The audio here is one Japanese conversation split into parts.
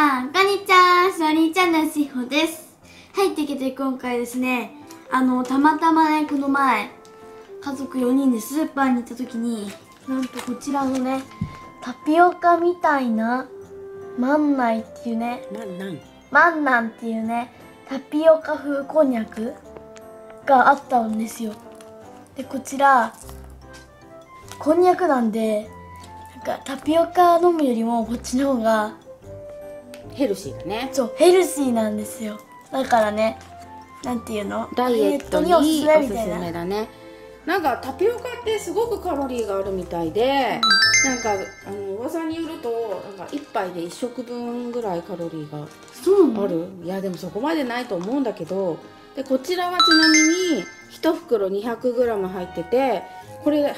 さん、こんにちは。しおりんちゃんのしほです。はい、というわけで今回ですね、たまたまね、この前、家族4人でスーパーに行った時に、なんとこちらのね、タピオカみたいな、マンナイっていうね、マンナンっていうね、タピオカ風こんにゃくがあったんですよ。で、こちら、こんにゃくなんで、なんかタピオカ飲むよりもこっちの方がヘルシーだね。 そう、ヘルシーなんですよ。だからね、なんていうの、 ダイエットにおすすダイエットにおすすめみたいなめだね。なんかタピオカってすごくカロリーがあるみたいで、なんか噂によるとなんか1杯で1食分ぐらいカロリーがある。いやでもそこまでないと思うんだけど、でこちらはちなみに1袋 200g 入ってて、これ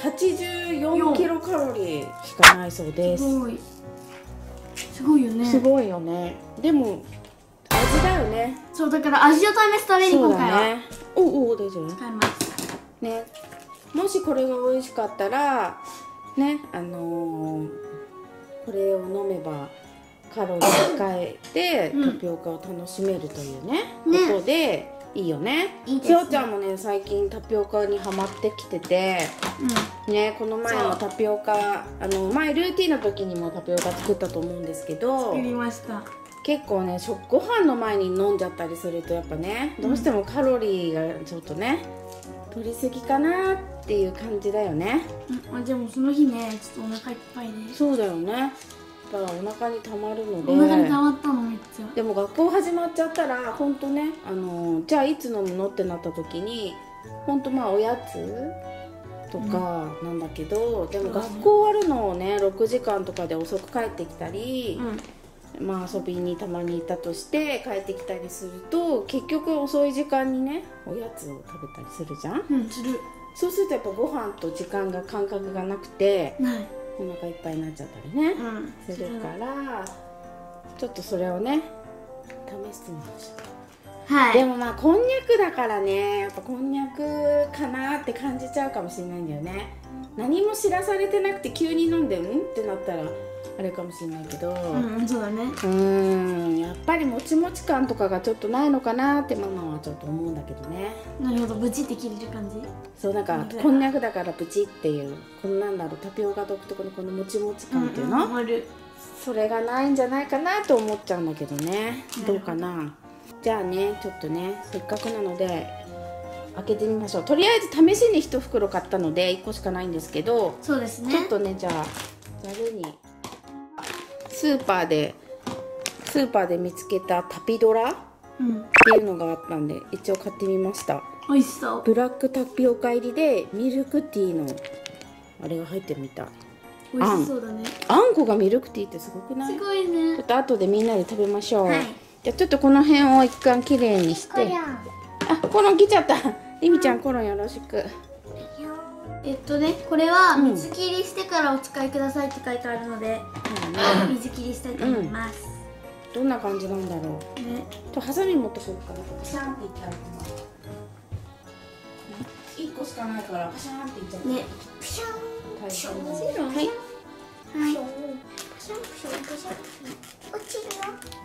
84キロカロリーしかないそうです。 すごいよね。 すごいよね。でも味だよね。 そうだから味を試すために今回は、 ね、お大丈夫使いますね。もしこれが美味しかったらね、これを飲めばカロリー控えてタピオカを楽しめるというね、ことでいいよね。しおちゃんもね最近タピオカにハマってきてて、ね、この前もタピオカ前ルーティンの時にもタピオカ作ったと思うんですけど、 作りました。 結構ねご飯の前に飲んじゃったりするとやっぱね、どうしてもカロリーがちょっとね取りすぎかなっていう感じだよね。 でもその日ねちょっとお腹いっぱいで。 そうだよね。だからお腹にたまるので、 お腹にたまったのめっちゃ。 でも学校始まっちゃったらほんとね、じゃあいつ飲むのってなった時にほんとまあおやつとかなんだけど、でも学校終わるのをね6時間とかで遅く帰ってきたり、まあ遊びにたまに行ったとして帰ってきたりすると結局遅い時間にねおやつを食べたりするじゃん。 する。 そうするとやっぱご飯と時間が感覚がなくてお腹いっぱいになっちゃったりね、するからちょっとそれをね試してみましょう。はい、でもまあこんにゃくだからね、やっぱこんにゃくかなって感じちゃうかもしれないんだよね。何も知らされてなくて急に飲んでってなったらあれかもしれないけど、 そうだね。 やっぱりもちもち感とかがちょっとないのかなってママはちょっと思うんだけどね。 なるほど、ブチって切れる感じ。 そう、なんかこんにゃくだからブチっていう、このなんだろう、タピオカ独特のこのもちもち感っていうの、それがないんじゃないかなと思っちゃうんだけどね。どうかな。じゃあね、ちょっとねせっかくなので開けてみましょう。とりあえず試しに1袋買ったので1個しかないんですけど、 そうですね、 ちょっとねじゃあざるにスーパーで見つけたタピドラっていうのがあったんで一応買ってみました。 美味しそう。 ブラックタピオカ入りでミルクティーのあれが入ってるみたい。 美味しそうだね。 あんこがミルクティーってすごくない？ すごいね。 ちょっと後でみんなで食べましょう。じゃあちょっとこの辺を一回きれいにして。コロン来ちゃった。リミちゃんコロンよろしく。 これは水切りしてからお使いくださいって書いてあるので、水切りしたいと思います。 どんな感じなんだろうね。ハサミ持ってこうかな。パシャンっていっちゃう。1個しかないからパシャンっていっちゃうね。パシャンパシャン。はいはい。パシャンパシャンパシャン落ちる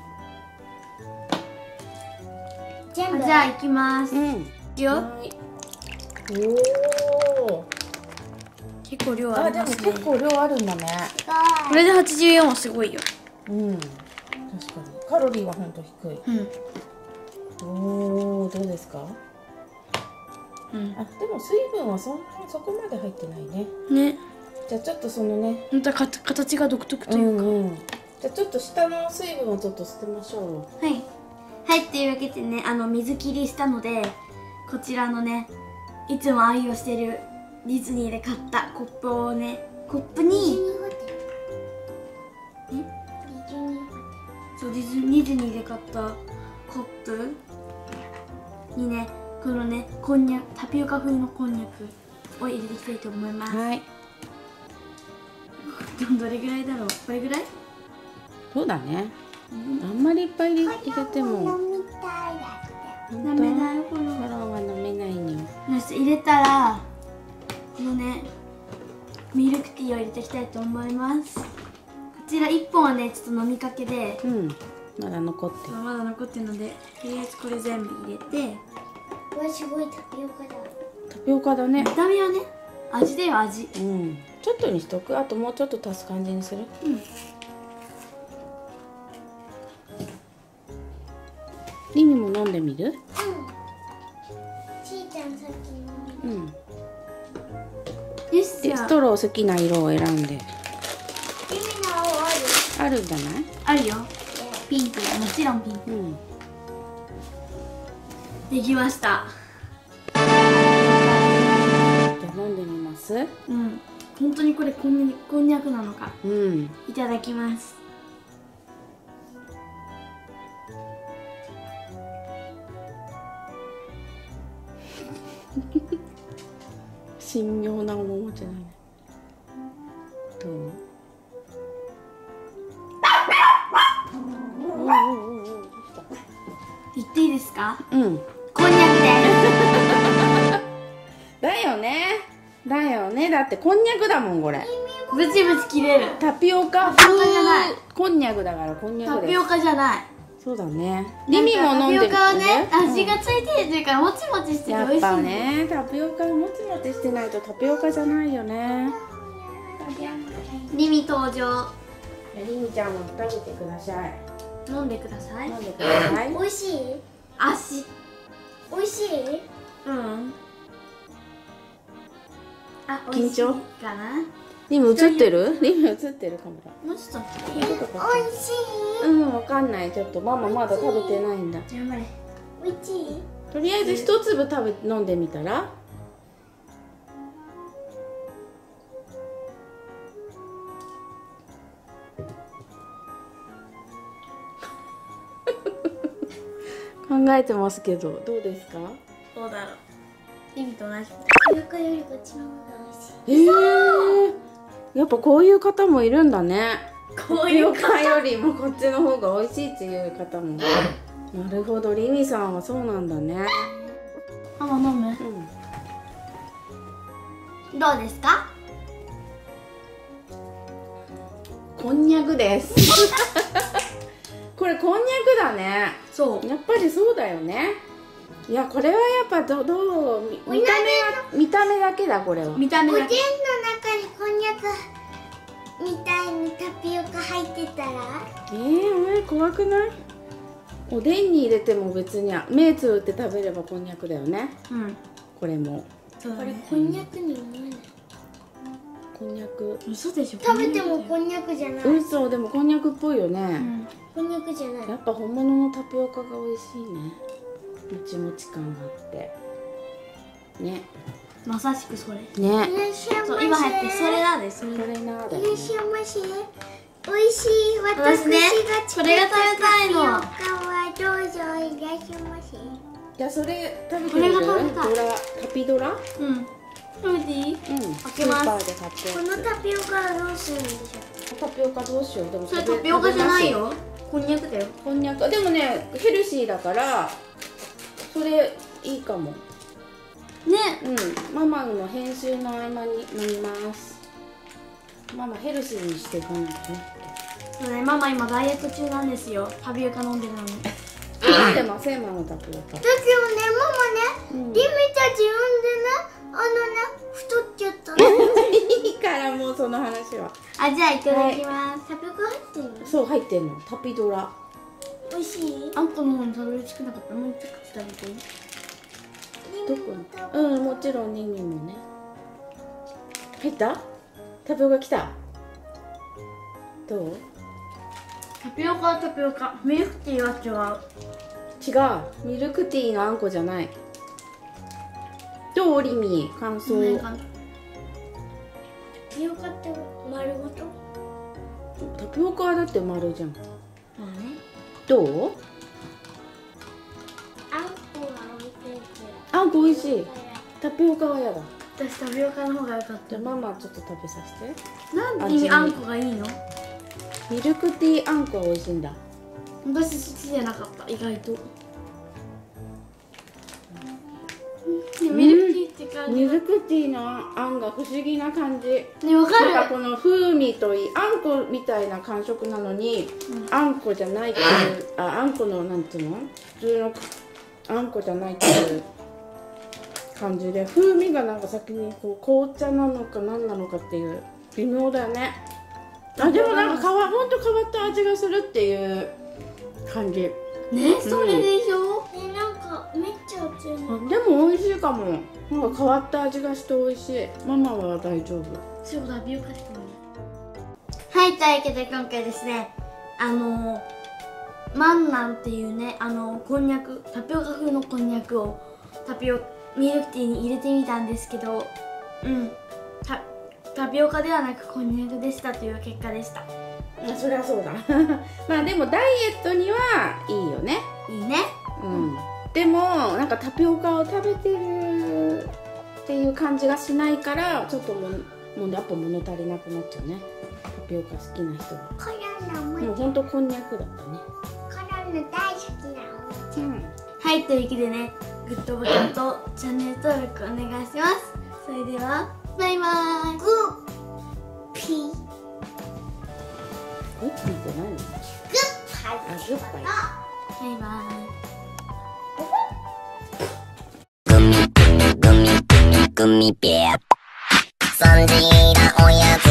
よ。 じゃあ行きます。いくよ。 おお。 結構量ありますね。 でも結構量あるんだね。 これで84はすごいよ。 確かにカロリーはほんと低い。おお、どうですか？でも水分はそこまで入ってないね。ね。じゃあちょっとそのね、 形が独特というか。 じゃあちょっと下の水分をちょっと捨てましょう。 はいっていうわけでね、水切りしたのでこちらのねいつも愛用してるディズニーで買ったコップをね、コップにディズニーで買ったコップにね、このねこんにゃく、タピオカ風のこんにゃくを入れていきたいと思います。はい。どれぐらいだろう？これぐらい？ そうだね。あんまりいっぱい入れても飲めない。 コロンは飲めないのよ。 入れたらこのねミルクティーを入れていきたいと思います。こちら1本はねちょっと飲みかけで、 まだ残ってる。 まだ残ってるので、とりあえずこれ全部入れて。 これすごいタピオカだ。 タピオカだね。 見た目はね、味だよ味。 うん、ちょっとにしとく。あともうちょっと足す感じにする。 うん。 リミも飲んでみる？ うん。ちーちゃんさっきの。 うん。 よし、じで、 ゃあストロー好きな色を選んで。 君の青ある。 あるんじゃない？ あるよ。ピンク、もちろんピンク。 うん。 できました。 じゃあ飲んでみます？ うん。本当にこれこんにゃくなのか。 うん。 いただきます。 神妙な面持ちだね。どう？ 言っていいですか？ うん。 こんにゃくでだよね。だよね。だってこんにゃくだもんこれ。 す。ブチブチ切れる。 タピオカタピオカじゃないこんにゃくだからこんにゃくです。 タピオカじゃない。 そうだね。リミも飲んでみてタピオカはね、 うん味がついてるというか、もちもちしてて美やっぱ味しいの。 ね、タピオカもちもちしてないとタピオカじゃないよね。 リミ登場。 リミちゃんも食べてください。 飲んでください飲。んでください。 美味しい？ 足。 美味しい？ うん。あ、 緊張美味しいかな。 リミ映ってる？リミ映ってるカメラ。 もうちょっと。 美味しい？ うん、わかんない。ちょっとママまだ食べてないんだ。 頑張れ。 美味しい？ とりあえず一粒飲んでみたら？考えてますけど、どうですか？ どうだろう。リミと同じ。 タピオカよりこっちの方が美味しい。 やっぱこういう方もいるんだね。 こタピオカよりもこっちの方が美味しいっていう方も。なるほど、リミさんはそうなんだね。 ママ飲む？ うん。 どうですか？ こんにゃくです。これこんにゃくだね。 そう。 やっぱりそうだよね。いや、これはやっぱどう見た目だけだこれは。 見た目だけ。 おでんの中にこんにゃくみたいにタピオカ入ってたら？ お前怖くない？おでんに入れても別に目つぶって食べればこんにゃくだよね。 うん。 これもそうだね。 こんにゃくに思えない。 こんにゃく。 嘘でしょ。 食べてもこんにゃくじゃない。 嘘、でもこんにゃくっぽいよね。 うん。 こんにゃくじゃない。 やっぱ本物のタピオカが美味しいね。もちもち感があってね。 まさしくそれ。 ね。 いらっしゃいませ。 そう、今入ってそれだで、それ。 これなだいよね。 らっしゃいませ。美味しい私私ねがこれが食べたいのタピオカはどうぞいらっしゃいませ。 じゃあそれ食べてこれみる？ が食べたいタピドラ？ うん。食べていい？ うん。 開けますスーパーで買ってこのタピオカはどうするんでしょタピオカどうしよう。でもそれタピオカじゃないよ。こんにゃくだよ。 こんにゃくでもねヘルシーだからそれいいかも。 ね。 うんママの編集の合間に飲みます。ママヘルシーにしていかないとね。 そうね、ママ今ダイエット中なんですよ。タピオカ飲んでるのに。 飲んでませんママタピオカ。 う。だけどねママね、 うんリミたち産んでね太っちゃったの。 いいからもうその話は。 あ、じゃあいただきます。 タピオカ入ってるの？ そう入ってんのタピドラ。 美味しい？ あんたの方にたどり着けなかった。もう一口食べていい？ どこに？うんもちろんリミもね。入った？タピオカ来た。どう？ タピオカはタピオカ。ミルクティーは違う。 違うミルクティーのあんこじゃない。どうリミ感想？ タタピオカって丸ごと？ タピオカはだって丸じゃん。 まあね。 どう？ あんこが置いてる。 あんこ美味しい。タピオカはやだ。 私タピオカの方が良かった。 じゃあママちょっと食べさせて。 なんで君あんこがいいの？ ミルクティーあんこは美味しいんだ。 私好きじゃなかった、意外と。ミルクティーって感じ。 ミルクティーのあんが不思議な感じ。 ね、わかる。 なんかこの風味といい、あんこみたいな感触なのに、あんこじゃないっていう、あんこのなんていうの、普通のあんこじゃないっていう感じで、風味がなんか先にこう紅茶なのか何なのかっていう微妙だよね。あ、でもなんかほんと変わった味がするっていう感じ。 ね、それでしょ。 なんかめっちゃ熱いの。 でも美味しいかも。なんか変わった味がして美味しい。ママは大丈夫。 そうだ、美容家しかも。はい、というわけで今回ですね、マンナンっていうね、こんにゃく、タピオカ風のこんにゃくをミルクティーに入れてみたんですけど、タピオカではなくこんにゃくでしたという結果でした。 そりゃそうだ。まあでもダイエットにはいいよね。 いいね。 でもなんかタピオカを食べてるっていう感じがしないから、ちょっともうやっぱ物足りなくなっちゃうね。タピオカ好きな人は。 コロナももうほんとこんにゃくだったね。 コロナ大好きなはい、というわけでね、グッドボタンとチャンネル登録お願いします。それではバイバーイ。 グッピーグッピーって何？ グッパイあ、グッバイ。 バイバーイ。 グミベア。そんじらおやつ